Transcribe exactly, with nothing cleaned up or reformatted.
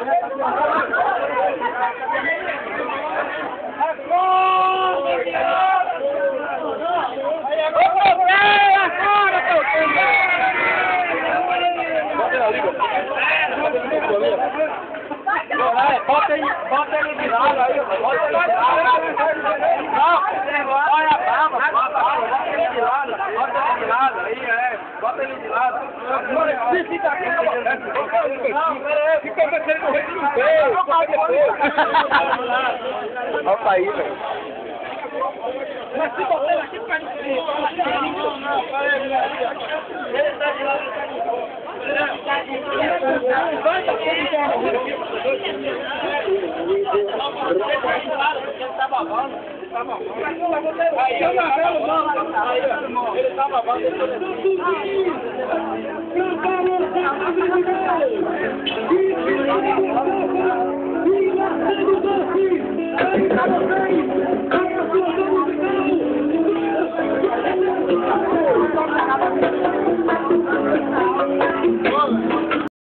Bota ele, bota ele de lado aí, bota ele de lado. Não, olha a brava, bota ele de lado, bota ele de lado aí, é, bota ele de lado. Se fica aqui, não, peraí, fica pensando no resto do peito. Olha aí, velho. Mas se botar ele aqui, fica de frente. Não, não, peraí, ele tá de lado, ele tá de lado. Vai, tá tá babando, ele tá babando. Aí, eu não vendo, não. Ele tá babando. Ele tá babando.